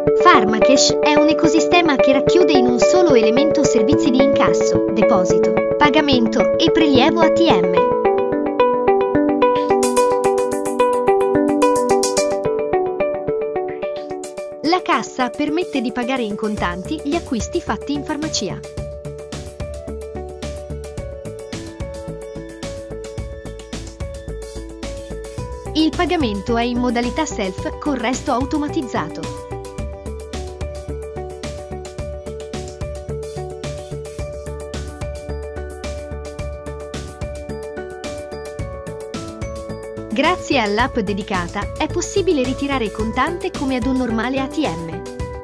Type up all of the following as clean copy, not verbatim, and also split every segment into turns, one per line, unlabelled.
Pharmacash è un ecosistema che racchiude in un solo elemento servizi di incasso, deposito, pagamento e prelievo ATM. La cassa permette di pagare in contanti gli acquisti fatti in farmacia. Il pagamento è in modalità self con resto automatizzato. Grazie all'app dedicata è possibile ritirare contante come ad un normale ATM.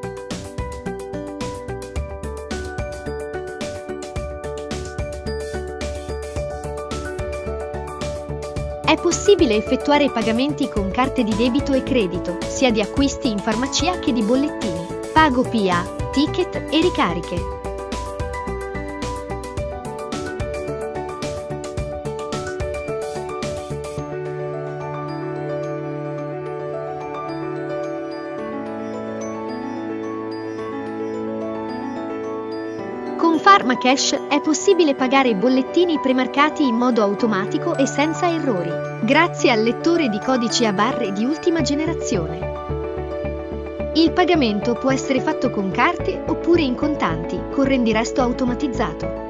È possibile effettuare pagamenti con carte di debito e credito, sia di acquisti in farmacia che di bollettini, pago PA, ticket e ricariche. Con Pharmacash è possibile pagare bollettini premarcati in modo automatico e senza errori, grazie al lettore di codici a barre di ultima generazione. Il pagamento può essere fatto con carte oppure in contanti, con rendiresto automatizzato.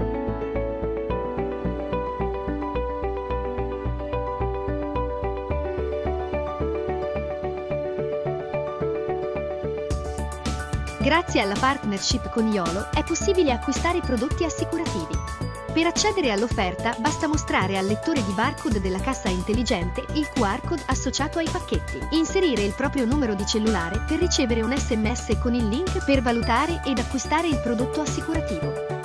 Grazie alla partnership con Iolo è possibile acquistare prodotti assicurativi. Per accedere all'offerta basta mostrare al lettore di barcode della cassa intelligente il QR code associato ai pacchetti, inserire il proprio numero di cellulare per ricevere un SMS con il link per valutare ed acquistare il prodotto assicurativo.